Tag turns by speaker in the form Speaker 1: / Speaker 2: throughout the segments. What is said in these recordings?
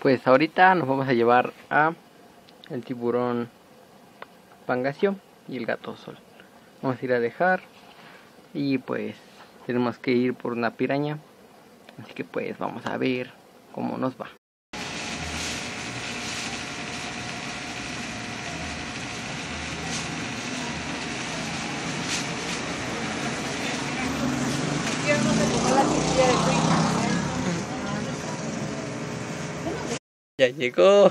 Speaker 1: Pues ahorita nos vamos a llevar a el tiburón Pangacio y el gato sol. Vamos a ir a dejar y pues tenemos que ir por una piraña. Así que pues vamos a ver cómo nos va. Ya llegó.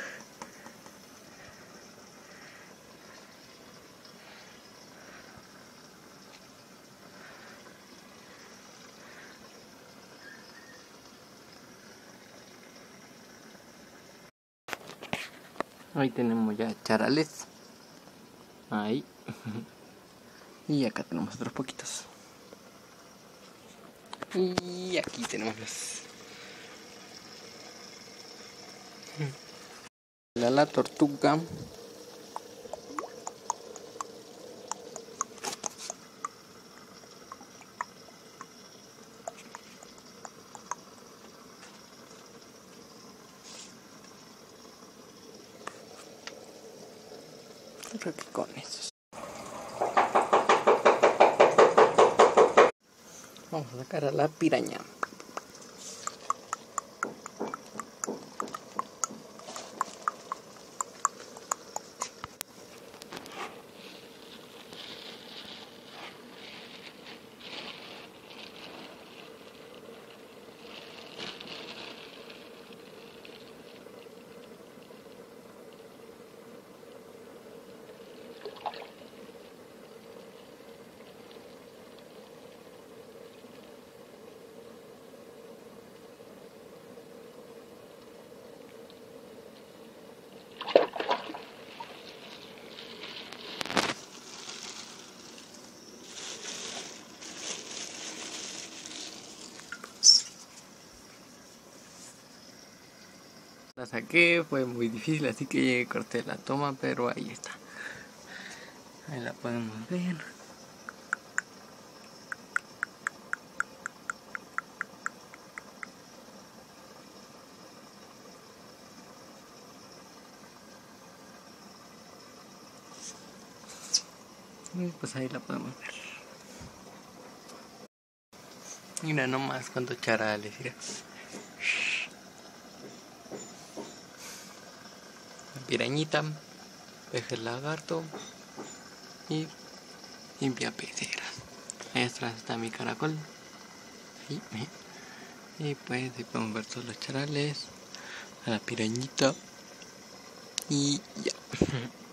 Speaker 1: Ahí tenemos ya charales. Ahí. Y acá tenemos otros poquitos. Y aquí tenemos los. La tortuga. Creo que con esos. Vamos a sacar a la piraña. La saqué, fue muy difícil, así que corté la toma, pero ahí está. Ahí la podemos ver. Y pues ahí la podemos ver. Mira nomás cuántos charales, mira. La pirañita, peje lagarto y limpia pecera. Ahí atrás está mi caracol. Y pues ahí podemos ver todos los charales, a la pirañita y ya.